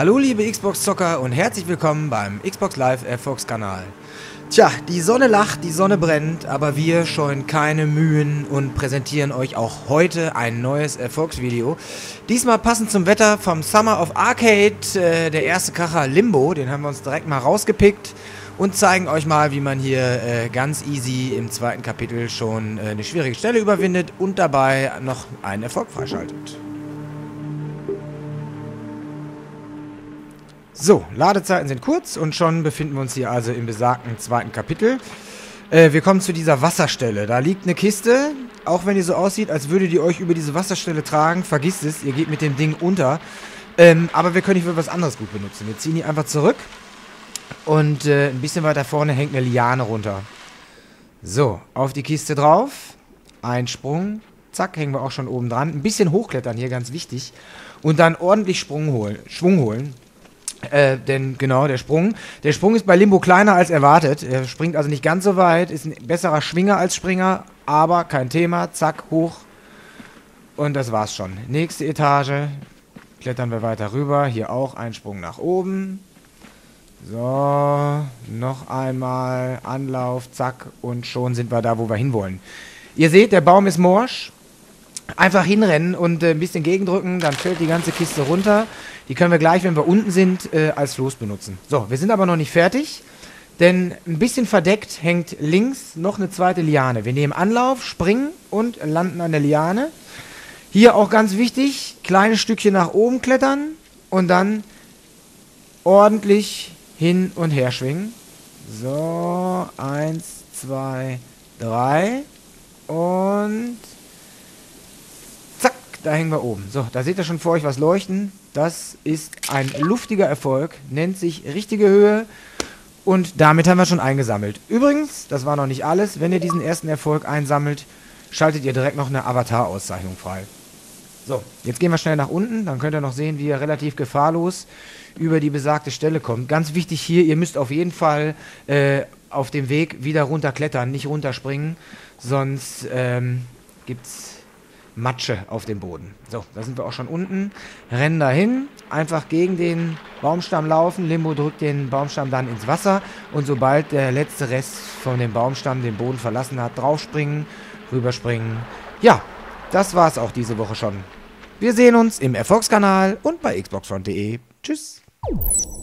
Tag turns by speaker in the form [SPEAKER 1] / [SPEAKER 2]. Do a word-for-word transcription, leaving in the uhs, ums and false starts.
[SPEAKER 1] Hallo liebe Xbox-Zocker und herzlich willkommen beim Xbox Live Erfolgskanal. Tja, die Sonne lacht, die Sonne brennt, aber wir scheuen keine Mühen und präsentieren euch auch heute ein neues Erfolgsvideo. Diesmal passend zum Wetter vom Summer of Arcade, äh, der erste Kracher Limbo, den haben wir uns direkt mal rausgepickt und zeigen euch mal, wie man hier äh, ganz easy im zweiten Kapitel schon äh, eine schwierige Stelle überwindet und dabei noch einen Erfolg freischaltet. So, Ladezeiten sind kurz und schon befinden wir uns hier also im besagten zweiten Kapitel. Äh, wir kommen zu dieser Wasserstelle. Da liegt eine Kiste, auch wenn die so aussieht, als würdet ihr euch über diese Wasserstelle tragen. Vergisst es, ihr geht mit dem Ding unter. Ähm, aber wir können die für was anderes gut benutzen. Wir ziehen die einfach zurück und äh, ein bisschen weiter vorne hängt eine Liane runter. So, auf die Kiste drauf, ein Sprung, zack, hängen wir auch schon oben dran. Ein bisschen hochklettern hier, ganz wichtig. Und dann ordentlich Sprung holen, Schwung holen. Äh, denn genau, der Sprung. Der Sprung ist bei Limbo kleiner als erwartet. Er springt also nicht ganz so weit, ist ein besserer Schwinger als Springer, aber kein Thema. Zack, hoch. Und das war's schon. Nächste Etage. Klettern wir weiter rüber. Hier auch ein Sprung nach oben. So, noch einmal Anlauf, zack, und schon sind wir da, wo wir hinwollen. Ihr seht, der Baum ist morsch. Einfach hinrennen und äh, ein bisschen gegendrücken, dann fällt die ganze Kiste runter. Die können wir gleich, wenn wir unten sind, äh, als Floß benutzen. So, wir sind aber noch nicht fertig, denn ein bisschen verdeckt hängt links noch eine zweite Liane. Wir nehmen Anlauf, springen und landen an der Liane. Hier auch ganz wichtig, kleines Stückchen nach oben klettern und dann ordentlich hin und her schwingen. So, eins, zwei, drei und... Da hängen wir oben. So, da seht ihr schon vor euch was leuchten. Das ist ein luftiger Erfolg, nennt sich richtige Höhe und damit haben wir schon eingesammelt. Übrigens, das war noch nicht alles, wenn ihr diesen ersten Erfolg einsammelt, schaltet ihr direkt noch eine Avatar-Auszeichnung frei. So, jetzt gehen wir schnell nach unten, dann könnt ihr noch sehen, wie ihr relativ gefahrlos über die besagte Stelle kommt. Ganz wichtig hier, ihr müsst auf jeden Fall äh, auf dem Weg wieder runterklettern, nicht runterspringen, sonst ähm, gibt's Matsche auf dem Boden. So, da sind wir auch schon unten. Rennen dahin, einfach gegen den Baumstamm laufen. Limbo drückt den Baumstamm dann ins Wasser und sobald der letzte Rest von dem Baumstamm den Boden verlassen hat, draufspringen, rüberspringen. Ja, das war's auch diese Woche schon. Wir sehen uns im Erfolgskanal und bei xboxfront punkt de. Tschüss.